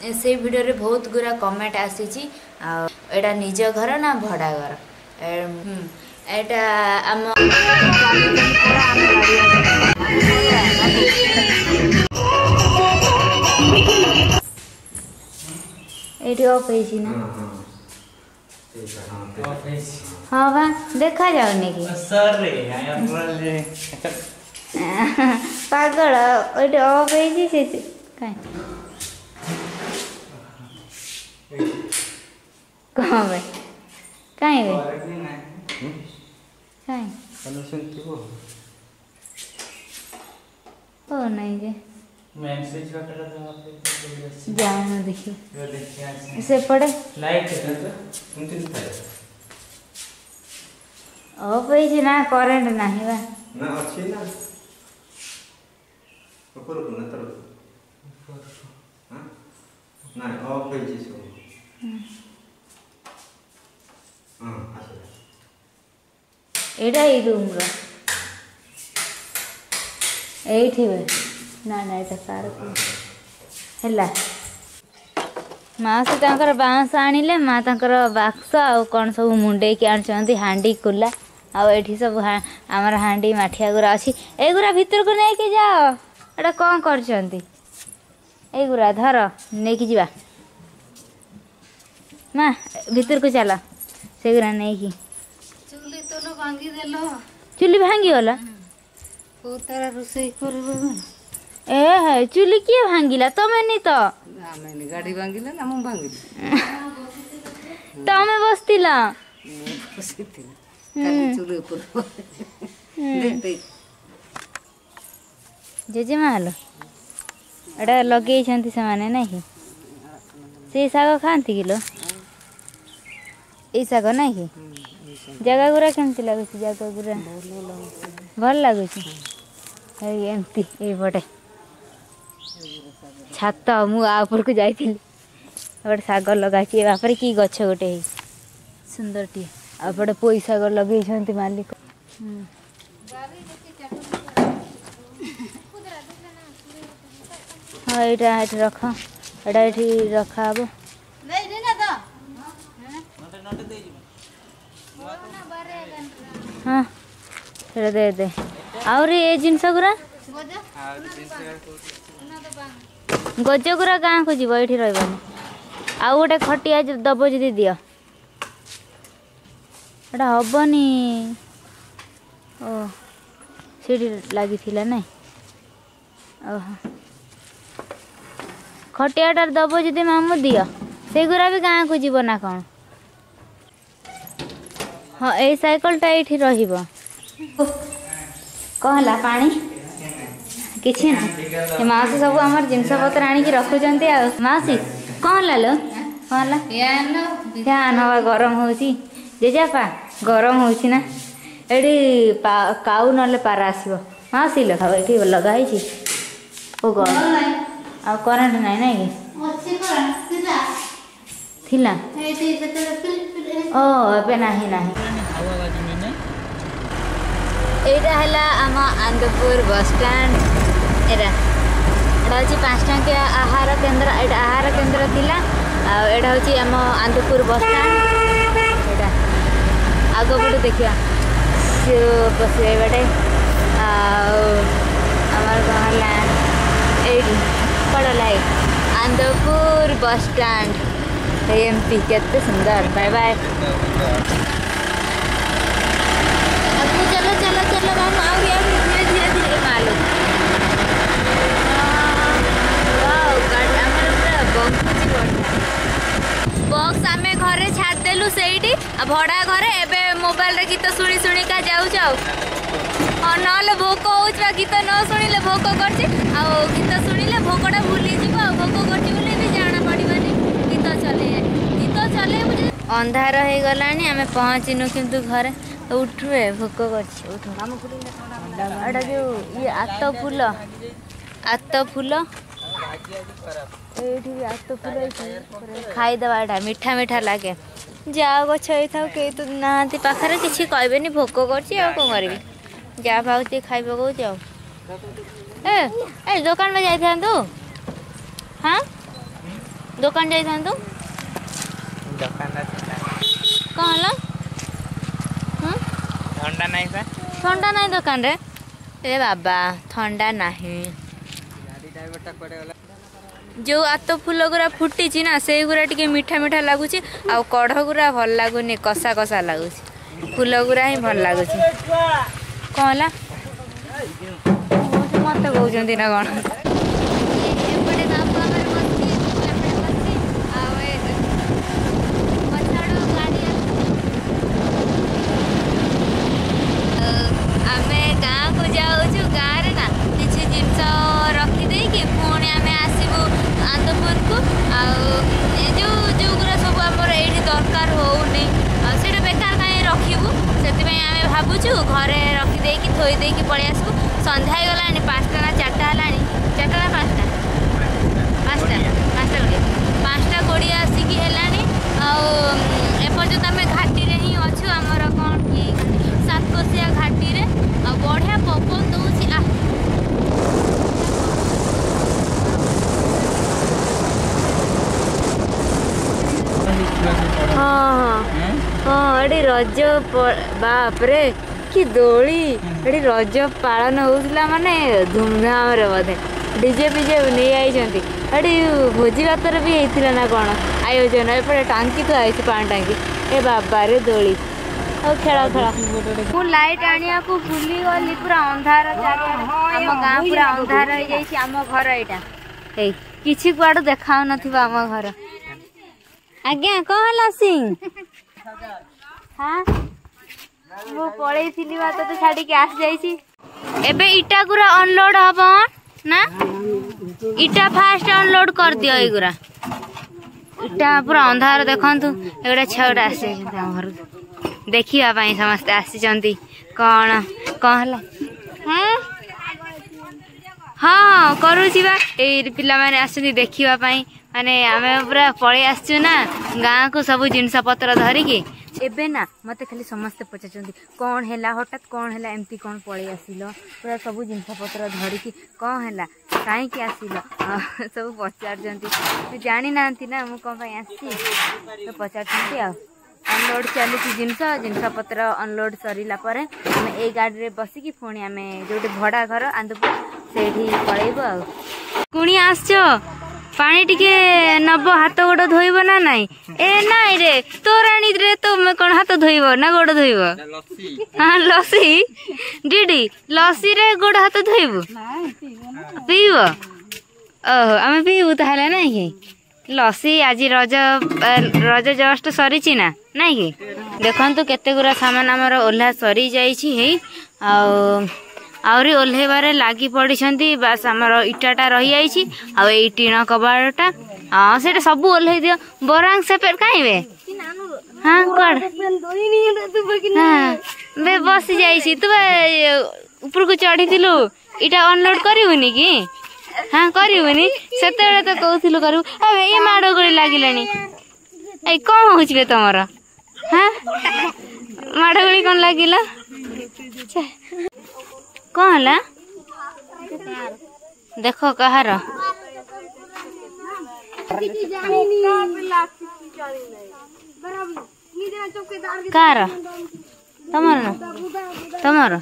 से वीडियो रे बहुत गुरा कमेंट आसी एटा निज घर ना भड़ा घर एटा आम एटी ऑफ है ना हाँ बा देखा जाऊनी कि पागल एटी ऑफ है से काई कहाँ बे काई बे काई ओ नहीं जे मैसेज कटरा जाओ देखिए से पड़े लाइट है तो उनती दिखाए ओ पैसे ना करंट नहीं बा ना अच्छी ना ऊपर को ना तर हां ना ऑफ पैसे सो हां आसे एडा ई रूम रो एठी बे ना ना एटा सार हैला माँ से तांकर बांस आनिले माँ तांकर बाक्स आ कौन सब मुंडे के आनचंती हांडी कुला आ एठी सब हमर हांडी माठिया गुरा अछि ए गुरा भीतर को नै के जाओ एटा कोन करचंती ए गुरा धर नै के जीवा माँ भीतर को चला से गुरा नै की चुली तो लो भांगी देलो चुली भांगी होला को तारा रोसई करबो ए है चुली किए भांगिला तमे नहीं तो आमे गाड़ी भांगिला ना हम भांगिली तमे बसतिला बसतिला खाली चुली ऊपर देखते जेजे मालो एडा लगे छंती से माने नहीं से साग खांती किलो ए साग नहीं जगह गुरा केमती लागु छी जगह गुरा भल लागु छी एमती ए बटे छात मु ऊपर को जाइथिली गोटे साग लगाई बापर कि गछ गोटे सुंदर टी आपटे पोई साग लगे मालिक हाँ यहाँ ये रख एटा ये रखा हम हाँ दे दे आउर ये जिनस गुरा गज गुरा गाँ को जीव ये रही आउ गोटे खटिया दब जी दियो एटा हेनी ओ सीढ़ी लगी ना ओह खटियाटार दब जी मामू दियो से गुरा भी गाँ को जीव ना कौन हाँ ये साइकल टा ये कहला पानी किसी ना मासी सब आम जिनस पतर आणिक रखुंट मासी कौन लो कौन फैन हवा गरम हो जेजापा गरम हो काऊ ना पार आसो मासी ये लगाई ओ आ करेन्ट नाई ना कि ओ ए नहीं यहाँ है आम आनंदपुर बस स्टैंड एटा हूँ 5 टंकिया आहार केन्द्र एटा आहार केन्द्र थिला एटा हूँ आम आनंदपुर बस स्टैंड एटा आग पटे देखा बस बाटे आमर कौन है पड़ा आनंदपुर बस स्टैंड एमती केते सुंदर बाय बाय चलो चलो चलो मामू आओ यार धीरे धीरे धीरे मालूम बॉक्स आम घरे छाड़देलु से भड़ा घरे एबे मोबाइल रे गीत शुणी शुणिका जाऊ हाँ ना भोक हो गीत न शुणिले भोक कर गीत शुणिले भोकटा भूली जीव भोक कर जाना पड़ानी गीत चले मुझे अंधार हो गला आम पहुँचनु किंतु घरे तो उठुए भोक कर जो ये आत फूल ये आत फूल खाईदेवा एटा मीठा मीठा लगे जाओ गछ था कई तो ना पाखे किसी कहबेनि भोक कर करी जा पाऊँ खाई पकाऊ जाओ ए दुकान में जाई हाँ दुकान जाई था तो कौन हला ठंडा नहीं था ठंडा नहीं दुकान रे ए बाबा ठंडा नहीं जो आतो फूल गुरा फुटी ना से गुरा टिके मीठा मीठा लगुच आ कढ़ गुरा भल लगुनि कषा कषा लगुच फूल गुरा ही भल लगुच कौन हला मत कहते ना कौन आमे गाँ को जाऊँ गाँव रे ना किसी जिनस रखिदे कि पुणी आम आसबू आनंदपुर को जो जो गुरा सब आमर ये दरकार होनी से बेकार कहीं रखू से आम भावुँ घरे रखिदे कि थोदे कि पलि आसबू सन्ध्या गला 5टा ना 4टा है 4टा ना 5टा 5टा 20 आसिकी है एपर्यंत आम घाटी रे ही अच्छु आमर कौन कि सातकोशिया घाटी रे बढ़िया पवन दौची हाँ हाँ एटी रज बापरे कि दोली एटी रज पालन होउतला माने धूमधाम रे बोधे डीजे पीजे नहीं आई भोजी भातर भी होता ना कौन आयोजन एपटे टांकी तो आई पानी टांकी ए बाबा रे दोली खेला खेला मु लाइट आनिया को भूली गली पूरा अंधार आम गाँ पूरा अंधार हो जाइए आम घर यहाँ किसी कुआड़ देखा आम घर आज्ञा कौन है सिंह हाँ मु पलई थी बात तो छाड़ी के आस जाइए एबे इटा गुरा अनलोड हम ना इटा फास्ट अनलोड कर दियो एगुरा इटा पूरा अंधार देखंतु एगुड़ा छौड़ा आसे हम घर देखिया समस्ते आसी कौन कौन है हाँ करुची बा ए पिला माने आसुनी देखिबा पई माने आमे पूरा पळे आसछु ना गाँ को सब जिनस पत्र धरिकी एबे ना मते खाली समस्ते पचारचंदी कौन हैला हठात कौन हैला एमती कौन पळे आसिलो पूरा सब जिनस पत्र धरिकी कौन हैला काहे की आसिलो सब पचारचंदी जानि नांती ना मु कोन पई आसी तो पचारचंदी आ अनलोड चलुची जिनस पत्र अनलोड सरिला परे आम ए गाड़ी रे बसिकी पुणी आम जो भड़ा घर आंदपुर से पलैब आ कुणी आसचो पानी टिके नब हाथ गोड़ धोइब ना नाई ए नाई रे तोराणी रे तुम कौन हाथ धोइब ना गोड़ धोइब हाँ लसी दीदी लसी रे गोड़ हाथ धोइब पीब ओहो आम पीबू ताहले नाई कि लसी आज रज जस्ट सरी ना नाई कि देखंतु केते गुरा सामान आमर ओल्हा सरी जाइछि हे आउरी ओल्हेबारे लागी पड़िछंती बास आमर इटाटा रही जाइछि आ एई टीण कबाड़टा हां सेटा सब ओल्हे दियो बरांग सेपेट काइबे हां कोड हां बे बस जाइछि तू ऊपर को चढ़ी थिलु इटा अनलोड करिवनी कि हाँ करिवनी सेते तो कहूथिलु करू ए ये माडो गोली लागिलानी ए कौन होछि बे तमर हाँ माडो गोली कोन लागिला कौन हला देखो कहार कार तमर न तमर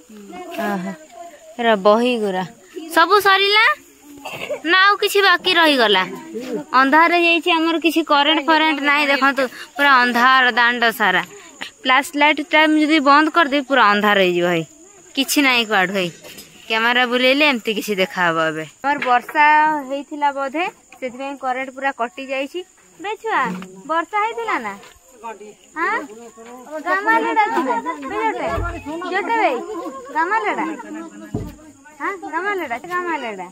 रा बही गुरा सबु सरिला ना आउ किछि बाकी रही गला अंधार जाइछि हमर किछि करेंट फरेंट नाही देखंतु पूरा अंधार दांड सारा फ्लैश लाइट टाइम जदी बंद कर दे पूरा अंधार हो जिवो है किछि नाही काढ है कैमरा बुलेले एमती किछि देखाबो एबे हमर वर्षा हेइथिला बोधे सेति करेंट पूरा कटि जाइछि बे छुआ वर्षा हेइथिला ना हां गामालेडा बेजटे जटे बे गामालेडा हां गामालेडा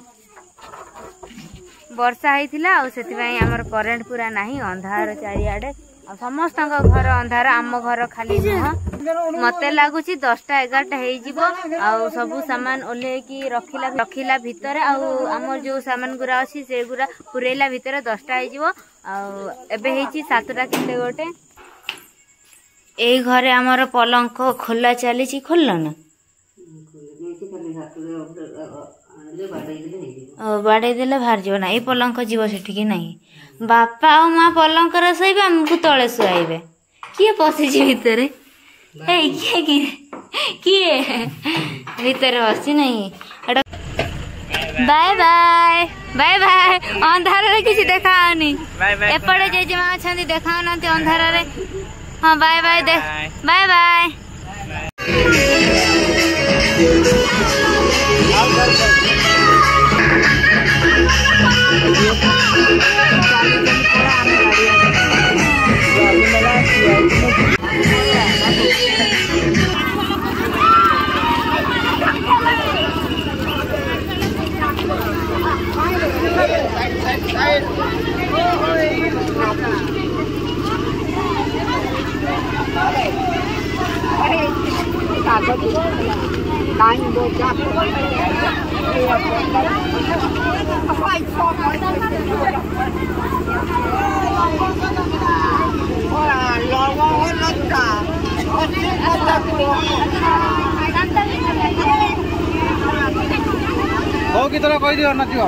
वर्षा होइथिला आ सेति पई हमर करेंट पूरा नाही अंधार चारिआडे आ समस्त घर अंधार आम घर खाली नुह मते लागुची 10टा 11टा हेइ जिवो आ सब सामान ओले की रखिला भितर आ हमर जो सामान गुरा अछि से गुरा पुरेला भितर 10टा हेइ जिवो आ एबे हेइची 7टा केते गोटे ए घरे हमर पलंक खोला चलीची खोललो ना बाड़े देले बाहर जीव ना ये पलंक जीव सेठिकी नहीं बापा और माँ पलंकर शोइबे आमको तले शुआइबे किए पशिछि भितर किए किए किए भितर बसी नहीं बाय बाय बाय बाय अंधार रे किसी देखाओनी एपटे जेजेमा अछंती देखाओ नांती अंधार रे हाँ बाय बाय दे बाय बाय हो कि तोरा कहि दियो नथियो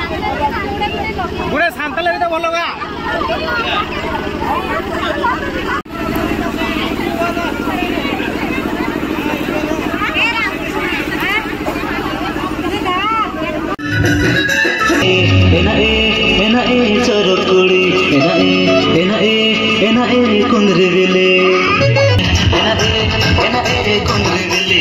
गुडे शांत लगे तो भलो गा एना ए चरकुड़ी एना ए कुंद्रे बेले एना ए कुंद्रे बेले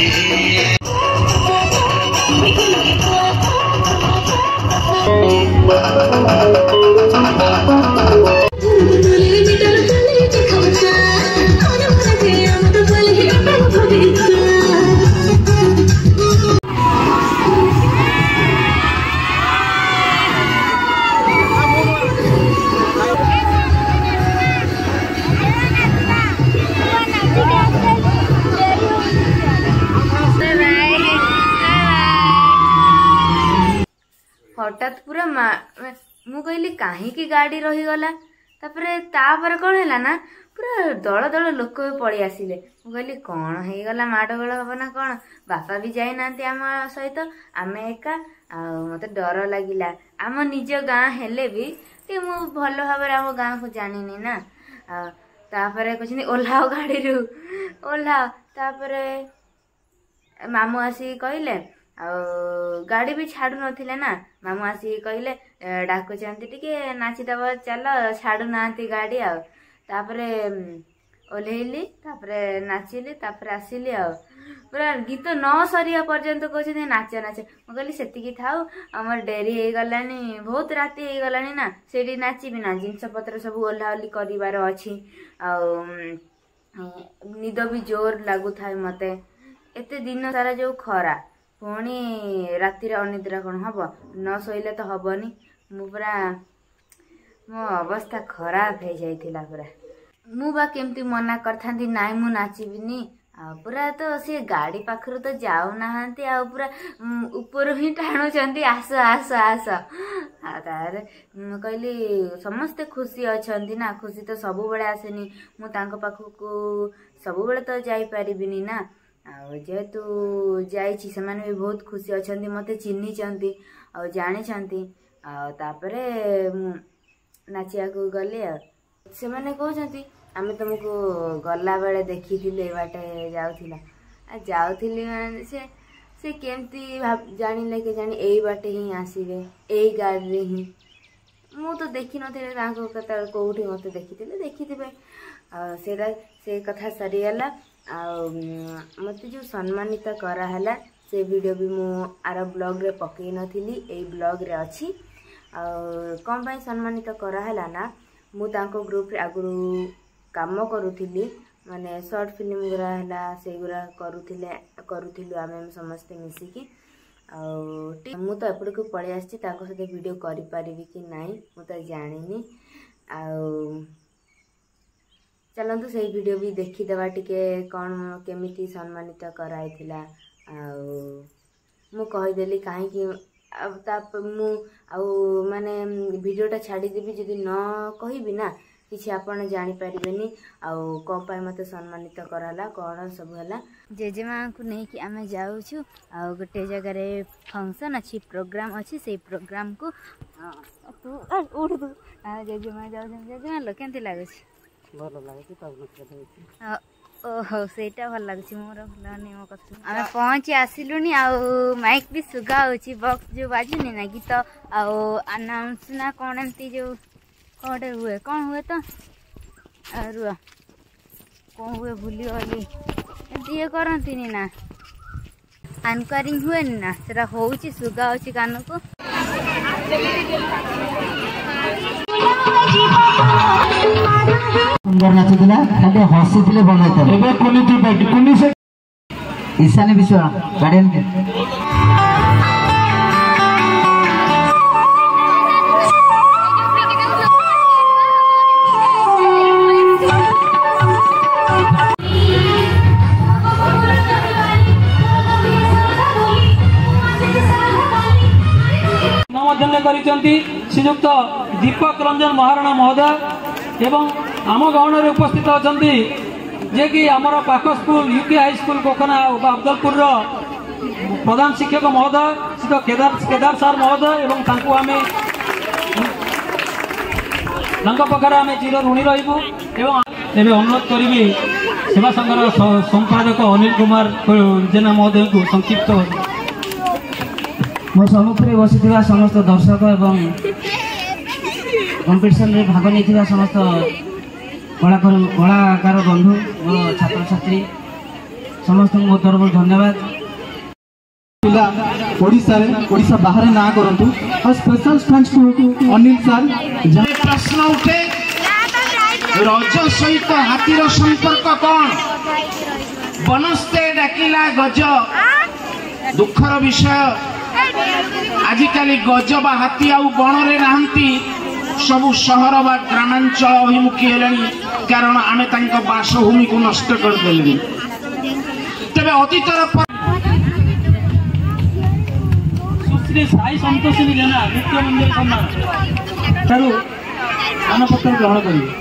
हठात पूरा मु कहली कहीं गाड़ी रहीगला तापर कौन है ना पूरा दल दल लोक भी पलि आसिले मु कहली कौन होगला माडगोल हम ना कौन बापा भी जाई ना आम सहित आम एका मत डर लगिला आम निज गाँ हेले भी मु भल भाव आम गाँ को जानी ना तापर कहते ओह्लाओ गाड़ी ओह्लाओ तापर मामू आसिक कहले गाड़ी भी छाड़ू नथिले ना मामू आसिक कहले डाकुचंती टिके नाचिदब चल छाड़ू नांती गाड़ी तापरे ओल्हेली तापरे नाचिली तापरे आसिली पूरा गीत न सरिया पर्यंत कहते नाच नाच मु कहली सेतिकी थाउ आमर डेरी हो गलानी बहुत राति हो गलानी ना सेठी नाचिबी ना जिनस पत्र सब ओल्हाओली करिवार अछि निद भी जोर लागू थाए मते एते दिन सारा जो खरा पुणी राति अनिद्रा कौन हम न शोले तो हबनी मु पूरा मो अवस्था खराब हो जाइथिला पूरा मु बा केमती मना करथांती नाई मु नाचिबिनी पूरा तो सी गाड़ी पाखरु तो जाऊ नाहांती पूरा ऊपर ही टाणुचंती आस आस आस तार कहली समस्ते खुशी अछंती ना खुशी तो सबु बेले आसेनी मु तांको पाखकु सबु बेले तो जाई परिबिनी ना जेहेतु जाइछि सेमाने भी बहुत खुशी अछंती मते चिन्हिचंती जानिचंती तापरे नाचिया को गले सेमाने कहउचंती आमे तुमको गला बेले देखी थिले बाटे जाउथिली माने से केमती जानिले के जानी एई बाटे ही आसीबे एई गाड़ी रे ही मु तो देखी नथिले तांको कता कोउठी मते देखिथिबे सेरा से कथा सरीगला मते जो सम्मानित कराला से वीडियो भी मु आर ब्लॉग रे पकई नथिली एई ब्लॉग रे अछि कौन पाई सम्मानित कराला ना मु तांको ग्रुप रे आगुरु काम करूथिली माने शॉर्ट फिल्म गुरा हला से गुरा करूथिलु आमे समस्ते मिसिकी मु तो एपड़ को पळे आछि ताको सते वीडियो करि परिबी कि नाही मु तो जानिनी चलतु से वीडियो भी देखी देवा टिके कौन केमिति सम्मानित कराइथिला मु कहिदेली काहे कि अब मु माने वीडियोटा छाड़ी देबी जदि न कहिबी ना किसी आपण जानी परिबेनी आउ को पाई मते सम्मानित कराला कोन सब हला जेजेमा को नहीं कि आमे जाउ छु आ गोटे जगह रे फंक्शन अछि प्रोग्राम अछि से प्रोग्राम को तू उड़ तू जेजेमा जाउ जेजेमा लो केंति लागै छी भलो लागै छी तब न ओहो सेटा भल लागछि मोर भलनी मो कछु आमे पहुंची आसिलुनी आउ माइक भी सुगा होछि बॉक्स जो बाजुनी ना गीत आउ अनाउंस ना कोन एंती जो कोडे हुए कौन हुए तो रुआ कौन हुए भूली गली एंती ये करंतीनी ना एंकरिंग हुए ना सेरा होउछि सुगा होछि कान को सुंदर नाचुला खाली हसी बनते ईशानी विश्व गार्डियन श्रीजुक्त दीपक रंजन महाराणा महोदय एवं आम गहन में उपस्थित अच्छा जे कि आमर पाख school U K high school Kokna Abdulpur प्रधान शिक्षक महोदय श्री केदार सार महोदय एवं पाखे आम चिर ऋणी रही एवं अनुरोध करी सेवा संघर संपादक अनिल कुमार जेना महोदय को संक्षिप्त मो सम्मुखें बसी समस्त दर्शक एवं कंपिटिशन रे भाग नहीं समस्त कलाकार बंधु मोर छात्र छात्री समस्त मो तरफ धन्यवाद ओडिशा बाहर ना करंतु और special thanks to Anil sir प्रश्न उठे रज सहित हाथीर संपर्क कौन बनस्ते डाकिला गज दुखर विषय आजिकाली गज बा हाथी आउ बण रे नाहंती सबु सहर बा ग्रामांचल अभिमुखी हेलानी कारण आमे तांका बासभूमि को नष्ट कर देलनी तबे अतीतर सुश्री साई संतोषिनी जेना नित्य मंदिर सम्मान तारु आनपत्र ग्रहण करिवे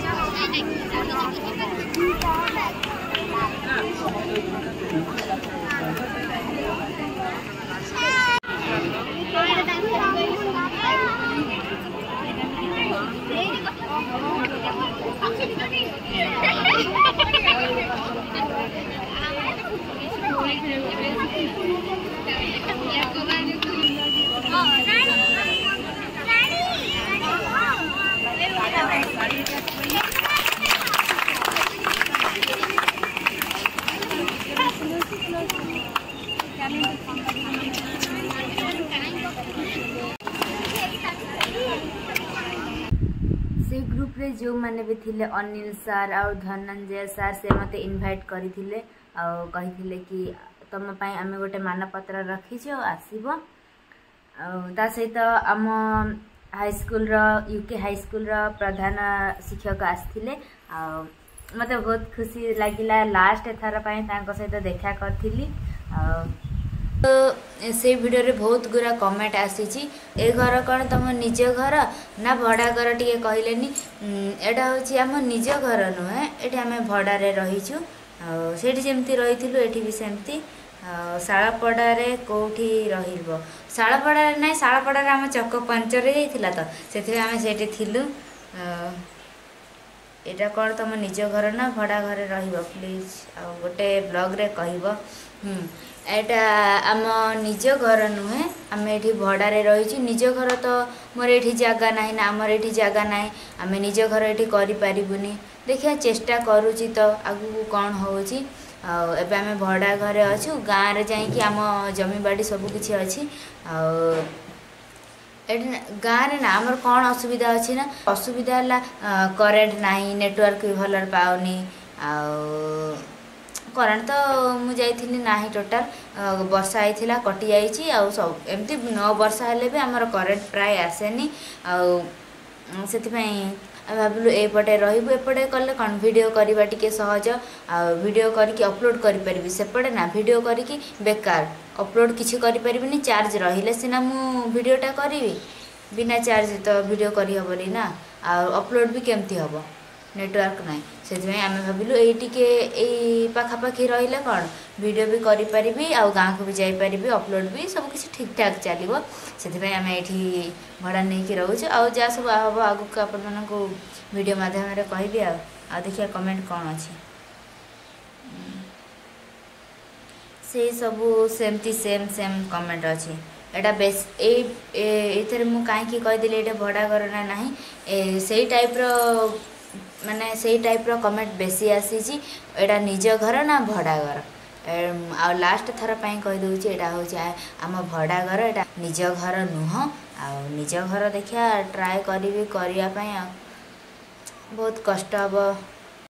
से ग्रुप रे जो माने भी थिले अनिल सर और धनंजय सर से मते इनवाइट करिथिले आ कहिथिले कि तुम पई आमे गोटे मानपत्र रखिछो आसीबो ता सहित आम हाई स्कूल रो यूके हाई स्कूल रो प्रधान शिक्षक आस्थिले आ मते बहुत खुशी लागिला लास्ट थर पई तांको सहित देखा करथिली तो से वीडियो रे बहुत गुरा कमेंट आसी ए घर कौन तुम निज घर ना भड़ा घर टे कहलेनी एटा हूँ आम निज घर नुहे ये आम भड़ा रे रहीचु से जमती रही एठी भी सेमती शालपड़े कौटी रहिबो शालपड़ा ना शालपड़ा आम चक पंचर जाइथिला तो से आम सेठी थिलु एटा कौन तुम निज घर ना भड़ा घर रहिबो प्लीज आ गोटे ब्लॉग रे कहबो एटा आम निज घर नुहे आम ये भड़ारे रही निज घर तो मोर ये जगह ना ना आमर ये जगह ना आम निज घर ये करें देखिए चेष्टा करुची तो आगू कौन होची एबे आम भड़ा घर अच्छु गाँव रे जाइए आम जमीबाड़ी सबकि अच्छी गाँव रे ना आमर कौन असुविधा अच्छी ना असुविधा है करेन्ट ना नेटवर्क भी भल पाऊनी करेन्ट तो मुझे ना टोटाल वर्षा होता कटि जाइए आ सब एमती 9 वर्षा हेले भी आमर करेन्ट प्राय आसेनी से भाविलु एपटे रही एपटे कले कौन वीडियो करवा टी सहज वीडियो करके अपलोड करें सेपटे ना वीडियो करके बेकार अपलोड किसी करें चार्ज रहिले सीना मु वीडियोटा करी बिना चार्ज तो वीडियो करहबनी ना अपलोड भी केमती हम नेटवर्क ना से आम भाविलु ये पाखापाखि रही कौन वीडियो भी करी आ गाँव को भी जापरि अपलोड भी सब किसी ठीक ठाक चलो से आम ये भड़ा नहीं रोचे आ जहाँ सब हम आगू आपण को वीडियो माध्यम कहबी आ देखिए कमेंट कौन अच्छी से सबू सेमती सेम सेम कमेंट अच्छी एटा बेस एथरे मु काहे कहीदेली ये भड़ा घर ना ना से टाइप माने से टाइप कमेंट बेसी आसी एटा निज घर ना भड़ा घर आ लास्ट थर कहीदे यहाँ हूँ आम भड़ा घर एटा निज घर नुह आ निज घर देखिया ट्राए करी करने बहुत कष्ट हम